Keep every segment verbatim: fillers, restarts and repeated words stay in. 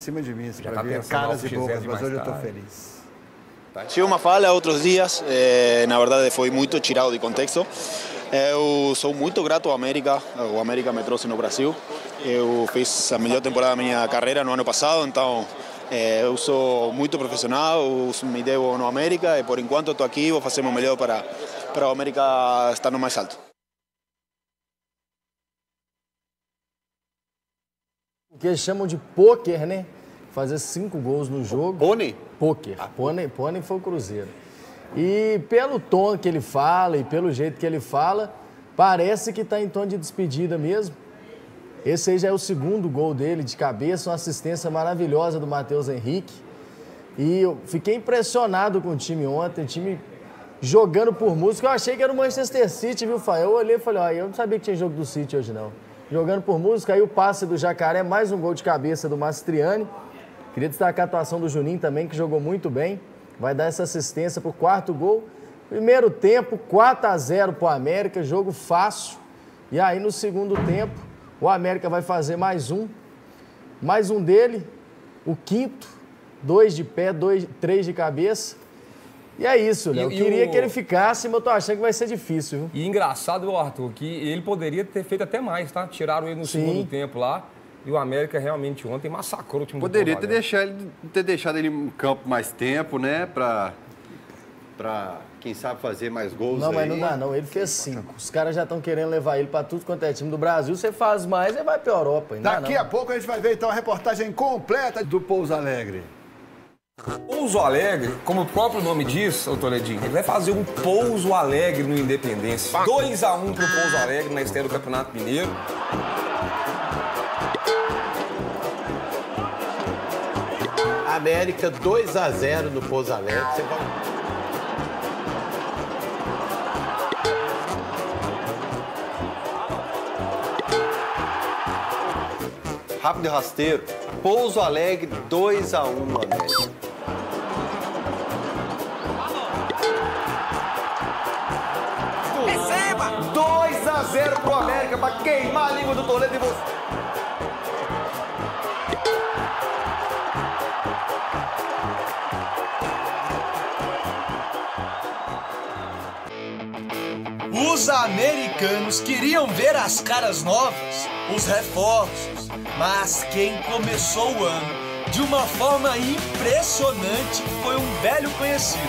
cima de mim, Já para tá ver pensando caras e algo bocas, de mas mais hoje eu tô tarde. feliz. Tive uma falha outros dias, eh, na verdade foi muito tirado de contexto. Eu sou muito grato ao América, o América me trouxe no Brasil. Eu fiz a melhor temporada da minha carreira no ano passado, então eh, eu sou muito profissional, eu me devo no América e por enquanto estou aqui, vou fazer o melhor para, para o América estar no mais alto. O que eles chamam de pôquer, né? Fazer cinco gols no jogo. Pônei? Pôquer. Pônei, pônei foi o Cruzeiro. E pelo tom que ele fala e pelo jeito que ele fala, parece que está em tom de despedida mesmo. Esse aí já é o segundo gol dele de cabeça, uma assistência maravilhosa do Matheus Henrique. E eu fiquei impressionado com o time ontem, o time jogando por música. Eu achei que era o Manchester City, viu, Fábio? Eu olhei e falei, ó, eu não sabia que tinha jogo do City hoje, não. Jogando por música, aí o passe do Jacaré, mais um gol de cabeça do Mastriani. Queria destacar a atuação do Juninho também, que jogou muito bem. Vai dar essa assistência pro quarto gol. Primeiro tempo, quatro a zero pro América, jogo fácil. E aí no segundo tempo, o América vai fazer mais um. Mais um dele, o quinto. Dois de pé, dois, três de cabeça. E é isso, Léo. Eu queria o... que ele ficasse, mas eu tô achando que vai ser difícil, viu? E engraçado, Arthur, que ele poderia ter feito até mais, tá? Tiraram ele no Sim. segundo tempo lá. E o América realmente ontem massacrou o time Poderia do ter deixado, ele, ter deixado ele em campo mais tempo, né? Pra, pra quem sabe, fazer mais gols. Não, aí. mas não dá, não. Ele fez cinco. Os caras já estão querendo levar ele pra tudo quanto é time do Brasil. Você faz mais e vai pra Europa. Daqui não. a pouco a gente vai ver, então, a reportagem completa do Pouso Alegre. Pouso Alegre, como o próprio nome diz, ô Toledinho, ele vai fazer um Pouso Alegre no Independência. dois a um pro Pouso Alegre na estreia do Campeonato Mineiro. América dois a zero no Pouso Alegre. Você vai... Rápido e rasteiro. Pouso Alegre dois a um no América. Receba! dois a zero pro América pra queimar a língua do Toledo e você. Os americanos queriam ver as caras novas, os reforços, mas quem começou o ano de uma forma impressionante foi um velho conhecido.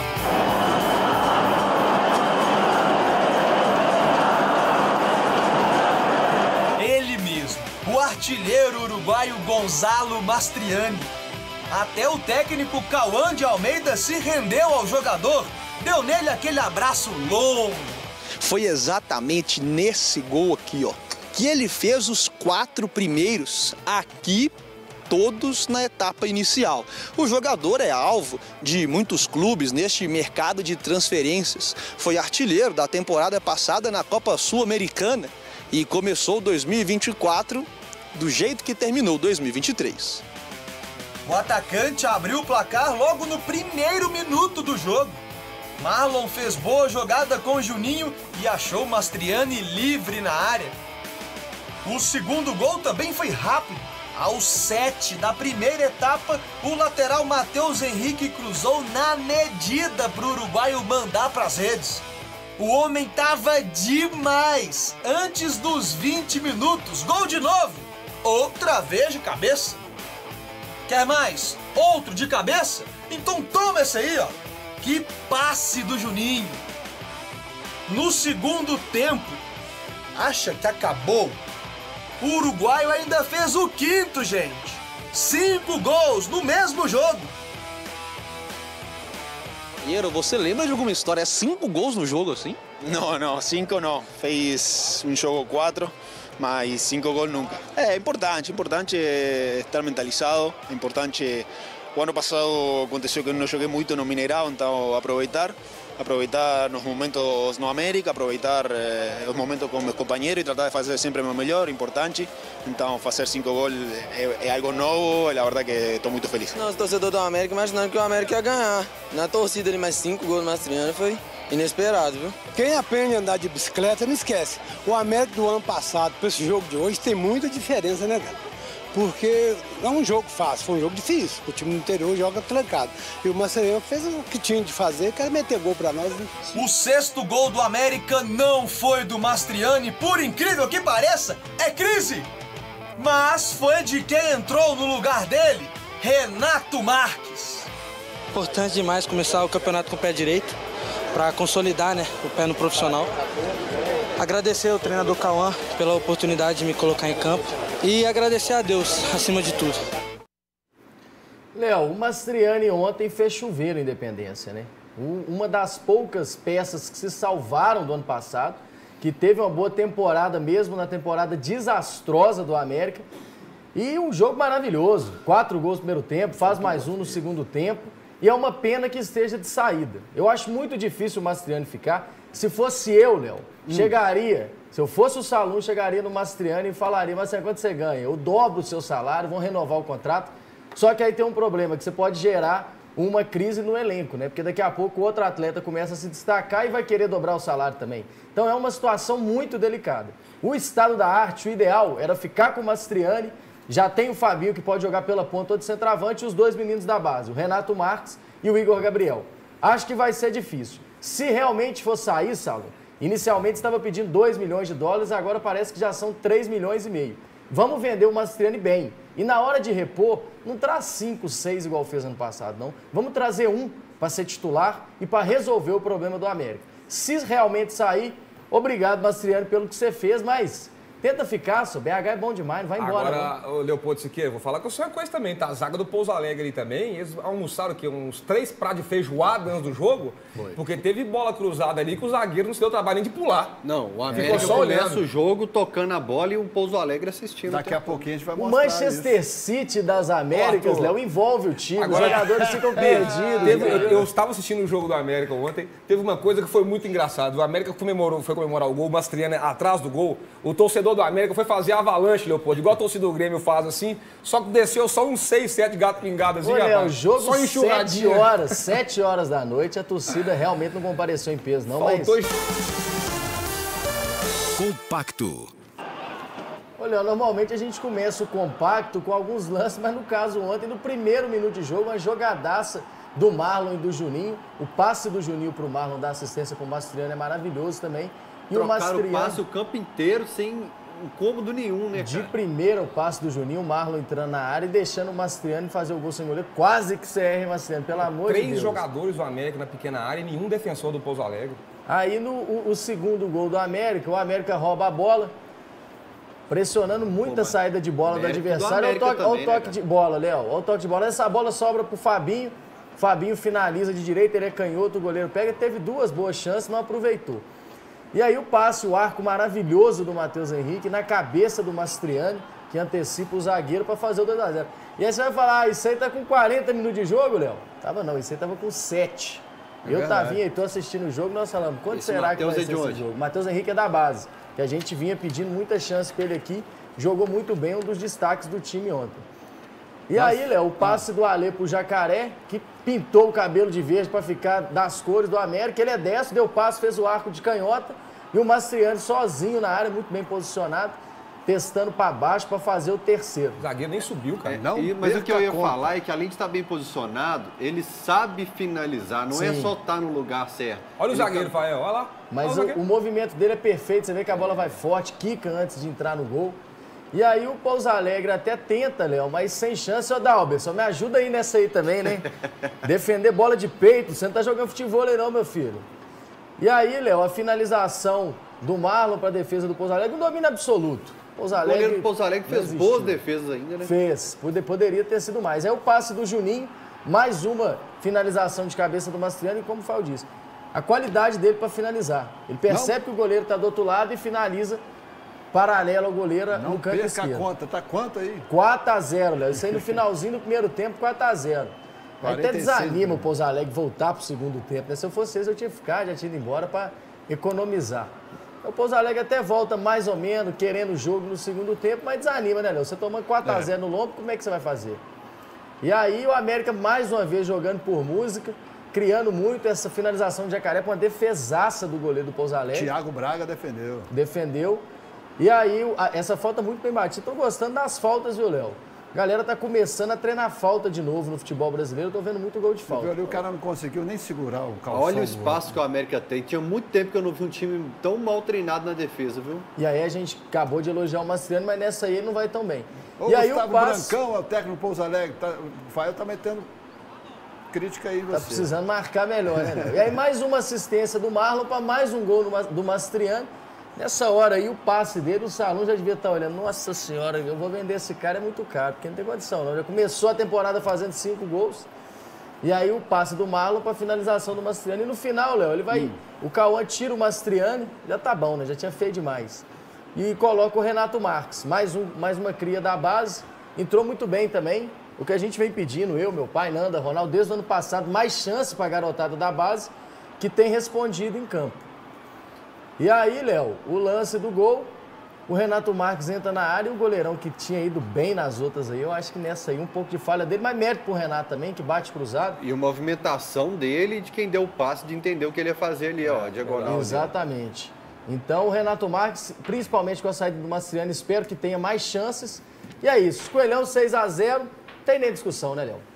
Ele mesmo, o artilheiro uruguaio Gonzalo Mastriani. Até o técnico Cauã de Almeida se rendeu ao jogador, deu nele aquele abraço longo. Foi exatamente nesse gol aqui, ó, que ele fez os quatro primeiros aqui, todos na etapa inicial. O jogador é alvo de muitos clubes neste mercado de transferências. Foi artilheiro da temporada passada na Copa Sul-Americana e começou dois mil e vinte e quatro do jeito que terminou dois mil e vinte e três. O atacante abriu o placar logo no primeiro minuto do jogo. Marlon fez boa jogada com o Juninho e achou Mastriani livre na área. O segundo gol também foi rápido. Aos sete da primeira etapa, o lateral Matheus Henrique cruzou na medida para o uruguaio mandar para as redes. O homem tava demais. Antes dos vinte minutos, gol de novo. Outra vez de cabeça. Quer mais? Outro de cabeça? Então toma esse aí, ó. Que passe do Juninho! No segundo tempo, acha que acabou? O uruguaio ainda fez o quinto, gente! Cinco gols no mesmo jogo! Piero, você lembra de alguma história? Cinco gols no jogo assim? Não, não, cinco não. Fez um jogo quatro, mas cinco gols nunca. É importante, importante estar mentalizado, é importante. O ano passado aconteceu que eu não joguei muito no Mineirão, então aproveitar, aproveitar os momentos no América, aproveitar eh, os momentos com meus companheiros e tratar de fazer sempre o meu melhor, importante. Então fazer cinco gols é, é algo novo, e a verdade que estou muito feliz. Nós, torcedor do América, imaginando que o América ia ganhar. Na torcida ali, mais cinco gols no Mastriani foi inesperado, viu? Quem aprende a andar de bicicleta não esquece. O América do ano passado para esse jogo de hoje tem muita diferença, né, cara? porque não é um jogo fácil, foi um jogo difícil. O time do interior joga trancado. E o Mastriani fez o que tinha de fazer, que era meter gol pra nós. Né? O sexto gol do América não foi do Mastriani, por incrível que pareça, é crise! Mas foi de quem entrou no lugar dele, Renato Marques. Importante demais começar o campeonato com o pé direito, para consolidar, né, o pé no profissional. Agradecer ao treinador Cauã pela oportunidade de me colocar em campo e agradecer a Deus, acima de tudo. Léo, o Mastriani ontem fez chover no Independência, né? Uma das poucas peças que se salvaram do ano passado, que teve uma boa temporada mesmo na temporada desastrosa do América. E um jogo maravilhoso. Quatro gols no primeiro tempo, faz mais um no segundo tempo. E é uma pena que esteja de saída. Eu acho muito difícil o Mastriani ficar. Se fosse eu, Léo, hum. chegaria, se eu fosse o Salum, chegaria no Mastriani e falaria, mas quanto você ganha? Eu dobro o seu salário, vão renovar o contrato. Só que aí tem um problema, que você pode gerar uma crise no elenco, né? Porque daqui a pouco o outro atleta começa a se destacar e vai querer dobrar o salário também. Então é uma situação muito delicada. O estado da arte, o ideal era ficar com o Mastriani. Já tem o Fabinho, que pode jogar pela ponta de centroavante, e os dois meninos da base, o Renato Marques e o Igor Gabriel. Acho que vai ser difícil. Se realmente for sair, Saulo, inicialmente estava pedindo dois milhões de dólares, agora parece que já são três milhões e meio. Vamos vender o Mastriani bem. E na hora de repor, não traz cinco, seis igual fez ano passado, não. Vamos trazer um para ser titular e para resolver o problema do América. Se realmente sair, obrigado, Mastriani, pelo que você fez, mas... tenta ficar, só B H é bom demais, não vai embora. Agora, o Leopoldo Siqueira, vou falar com a senhora coisa também, tá? A zaga do Pouso Alegre ali também, eles almoçaram aqui uns três pratos de feijoada antes do jogo, Foi. porque teve bola cruzada ali que o zagueiro não se deu trabalho nem de pular. Não, o América só começa o jogo tocando a bola e o Pouso Alegre assistindo. Daqui a pouquinho a gente vai o mostrar Manchester isso. City das Américas, Léo, envolve o time, Agora, os jogadores ficam perdidos. Teve, eu, eu estava assistindo o jogo do América ontem, teve uma coisa que foi muito engraçada. O América comemorou, foi comemorar o gol, o Mastriani atrás do gol, o torcedor do América foi fazer avalanche, Leopoldo, igual a torcida do Grêmio faz assim, só que desceu só uns seis, sete gatos pingados assim, rapaz. O jogo só sete horas, sete horas da noite, a torcida realmente não compareceu em peso, não, Faltou... mas... Compacto. Olha, normalmente a gente começa o compacto com alguns lances, mas no caso ontem, no primeiro minuto de jogo, uma jogadaça do Marlon e do Juninho, o passe do Juninho pro Marlon da assistência pro Mastriani é maravilhoso também. E Trocaram o Mastriani... o passe o campo inteiro sem... incômodo nenhum, né, cara? De primeiro o passe do Juninho, o Marlon entrando na área e deixando o Mastriani fazer o gol sem goleiro. Quase que C R, Mastriani, pelo amor Três de Deus. Três jogadores do América na pequena área e nenhum defensor do Pouso Alegre. Aí no o, o segundo gol do América, o América rouba a bola, pressionando muita Pô, saída de bola do adversário. Olha o toque, também, olha o toque né, de bola, Léo. Olha o toque de bola. Essa bola sobra pro Fabinho. Fabinho finaliza de direita, ele é canhoto, o goleiro pega. Teve duas boas chances, não aproveitou. E aí o passe, o arco maravilhoso do Matheus Henrique na cabeça do Mastriani, que antecipa o zagueiro para fazer o dois a zero. E aí você vai falar, ah, isso aí tá com quarenta minutos de jogo, Léo? Tava não, isso aí tava com sete. É eu tava e tô assistindo o jogo, nós falamos, quanto esse será Mateus que vai ser é esse jogo? Matheus Henrique é da base, que a gente vinha pedindo muita chance pra ele aqui, jogou muito bem, um dos destaques do time ontem. E Mas... aí, Léo, o passe do Alê pro Jacaré, que pintou o cabelo de verde para ficar das cores do América. Ele é destro, deu passe, fez o arco de canhota. E o Mastriani sozinho na área, muito bem posicionado, testando para baixo para fazer o terceiro. O zagueiro nem subiu, cara. É, não e, mas o que eu ia conta. falar é que além de estar bem posicionado, ele sabe finalizar, não Sim. é só estar no lugar certo. Olha ele o zagueiro, tá... Fael, olha lá. Mas olha o, o, o movimento dele é perfeito, você vê que a bola vai forte, quica antes de entrar no gol. E aí o Pouso Alegre até tenta, Léo, mas sem chance. Ô, Dalber, só me ajuda aí nessa aí também, né? Defender bola de peito, você não tá jogando futebol aí não, meu filho. E aí, Léo, a finalização do Marlon para a defesa do Pouso Alegre, um domínio absoluto. Pouso Alegre, o goleiro do Pouso Alegre fez boas defesas ainda, né? Fez, poderia ter sido mais. Aí o passe do Juninho, mais uma finalização de cabeça do Mastriani, e como o Fael disse, a qualidade dele para finalizar. Ele percebe não. que o goleiro está do outro lado e finaliza paralelo ao goleiro não no canto perca esquerdo. a conta, tá quanto aí? quatro a zero, Léo. Isso aí no finalzinho do primeiro tempo, quatro a zero. Aí até desanima o Pouso Alegre voltar pro segundo tempo. Né? Se eu fosse esse, eu tinha ficado, já tinha ido embora para economizar. O Pouso Alegre até volta mais ou menos, querendo o jogo no segundo tempo, mas desanima, né, Léo? Você tomando quatro a zero é. no lombo, como é que você vai fazer? E aí o América, mais uma vez, jogando por música, criando muito essa finalização de Jacaré com uma defesaça do goleiro do Pouso Alegre. Thiago Braga defendeu. Defendeu. E aí, essa falta muito bem batida. Estou gostando das faltas, viu, Léo? A galera tá começando a treinar falta de novo no futebol brasileiro. Eu tô vendo muito gol de falta. Ali, o cara não conseguiu nem segurar o calção. Olha o espaço que o América tem. Tinha muito tempo que eu não vi um time tão mal treinado na defesa, viu? E aí a gente acabou de elogiar o Mastriani, mas nessa aí ele não vai tão bem. O e aí Gustavo o passe... Brancão, é o técnico do Pouso Alegre. Tá, o Fael tá metendo crítica aí. Você. Tá precisando marcar melhor, né, Léo? E aí mais uma assistência do Marlon para mais um gol do Mastriani. Nessa hora aí, o passe dele, o Salum já devia estar olhando. Nossa senhora, eu vou vender esse cara, é muito caro, porque não tem condição não. Já começou a temporada fazendo cinco gols. E aí o passe do Marlon para finalização do Mastriani. E no final, Léo, ele vai... Hum. O Cauã tira o Mastriani, já tá bom, né? Já tinha feito demais. E coloca o Renato Marques, mais, um, mais uma cria da base. Entrou muito bem também. O que a gente vem pedindo, eu, meu pai, Nanda, Ronaldo, desde o ano passado, mais chance para a garotada da base, que tem respondido em campo. E aí, Léo, o lance do gol, o Renato Marques entra na área e o goleirão que tinha ido bem nas outras aí, eu acho que nessa aí um pouco de falha dele, mas mérito pro Renato também, que bate cruzado. E a movimentação dele e de quem deu o passe, de entender o que ele ia fazer ali, ó, a diagonal. Exatamente. Então, o Renato Marques, principalmente com a saída do Mastriani, espero que tenha mais chances. E é isso, Coelhão seis a zero, tem nem discussão, né, Léo?